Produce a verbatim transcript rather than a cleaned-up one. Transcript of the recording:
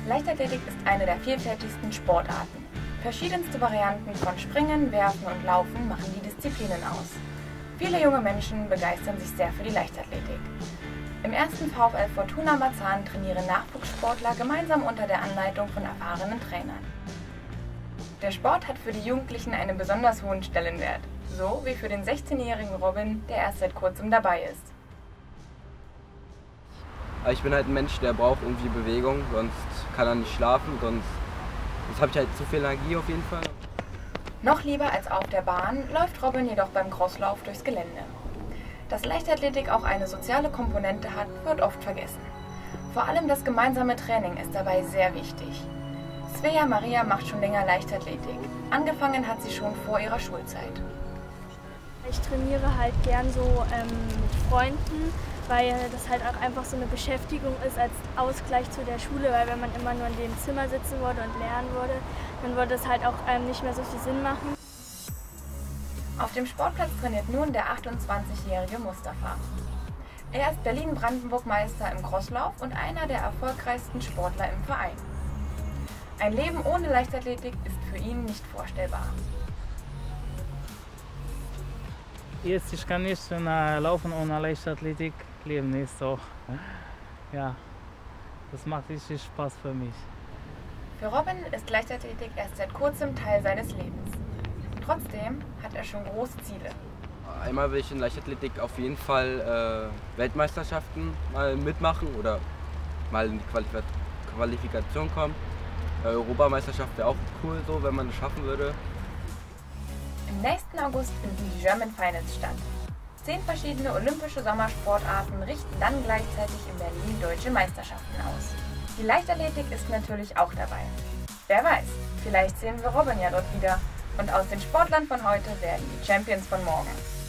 Leichtathletik ist eine der vielfältigsten Sportarten. Verschiedenste Varianten von Springen, Werfen und Laufen machen die Disziplinen aus. Viele junge Menschen begeistern sich sehr für die Leichtathletik. Im ersten VfL Fortuna Marzahn trainieren Nachwuchssportler gemeinsam unter der Anleitung von erfahrenen Trainern. Der Sport hat für die Jugendlichen einen besonders hohen Stellenwert, so wie für den sechzehnjährigen Robin, der erst seit kurzem dabei ist. Ich bin halt ein Mensch, der braucht irgendwie Bewegung, sonst kann er nicht schlafen, sonst, sonst habe ich halt zu viel Energie auf jeden Fall. Noch lieber als auf der Bahn läuft Robin jedoch beim Crosslauf durchs Gelände. Dass Leichtathletik auch eine soziale Komponente hat, wird oft vergessen. Vor allem das gemeinsame Training ist dabei sehr wichtig. Svea Maria macht schon länger Leichtathletik. Angefangen hat sie schon vor ihrer Schulzeit. Ich trainiere halt gern so ähm, mit Freunden, weil das halt auch einfach so eine Beschäftigung ist als Ausgleich zu der Schule, weil wenn man immer nur in dem Zimmer sitzen würde und lernen würde, dann würde es halt auch ähm, nicht mehr so viel Sinn machen. Auf dem Sportplatz trainiert nun der achtundzwanzigjährige Mustafa. Er ist Berlin-Brandenburg-Meister im Crosslauf und einer der erfolgreichsten Sportler im Verein. Ein Leben ohne Leichtathletik ist für ihn nicht vorstellbar. Jetzt, ich kann nicht äh, laufen ohne Leichtathletik, leben nicht so. Ja, das macht richtig Spaß für mich. Für Robin ist Leichtathletik erst seit kurzem Teil seines Lebens. Trotzdem hat er schon große Ziele. Einmal will ich in Leichtathletik auf jeden Fall äh, Weltmeisterschaften mal mitmachen oder mal in die Qualif Qualifikation kommen. Äh, Europameisterschaft wäre auch cool, so, wenn man es schaffen würde. Im nächsten August finden die German Finals statt. Zehn verschiedene olympische Sommersportarten richten dann gleichzeitig in Berlin deutsche Meisterschaften aus. Die Leichtathletik ist natürlich auch dabei. Wer weiß, vielleicht sehen wir Robin ja dort wieder. Und aus den Sportlern von heute werden die Champions von morgen.